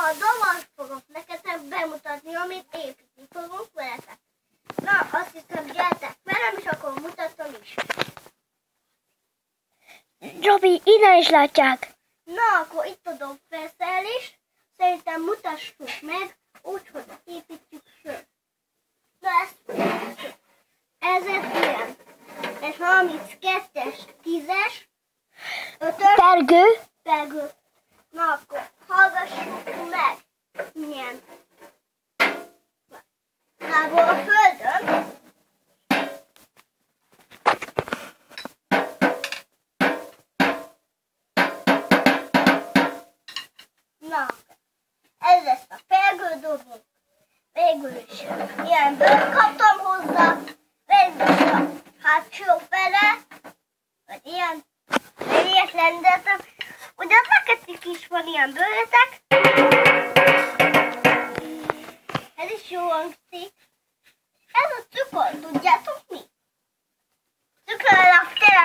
dobozt fogok neked bemutatni, amit építeni fogunk veletek. Na, azt hiszem, gyertek velem, és akkor mutatom is. Robi, innen is látják. Na, akkor itt a dobfelszerelés. Szerintem mutassuk meg, úgyhogy építjük föl. Na, ez ilyen. Ez 32-es, 10-es, 5-ös. Pergő. Na, akkor hallgassuk meg. Milyen. Lából a földön. Na, ez lesz a pergődobunk. Végül is ilyenből kaptam hozzá. Végül a hátsó fele. Vagy ilyet rendeltem. Ugye neked is van ilyen bőletek. Ez is jó hangzik. Ez a cukor, tudjátok mi? Cukorra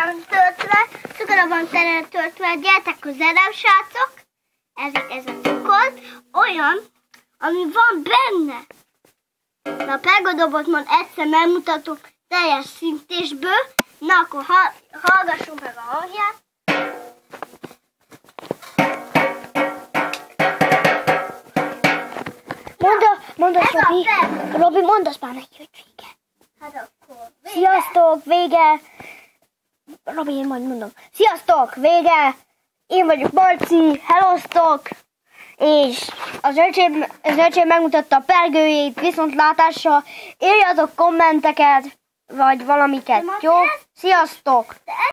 van tele töltve, gyertek közelebb, srácok. Ez a cukor olyan, ami van benne. Na, a pergődobot majd egyszer megmutatok teljes szintésből. Na, akkor hallgassunk meg a hangját. Mondd azt, Robi. Robi, mondd azt már neki, hogy vége. Hát akkor vége. Sziasztok, vége. Robi, én majd mondom. Sziasztok, vége. Én vagyok Marci, hellóztok. És az öcsém megmutatta a pergőjét, viszontlátásra. Írjatok kommenteket, vagy valamiket, jó? Sziasztok!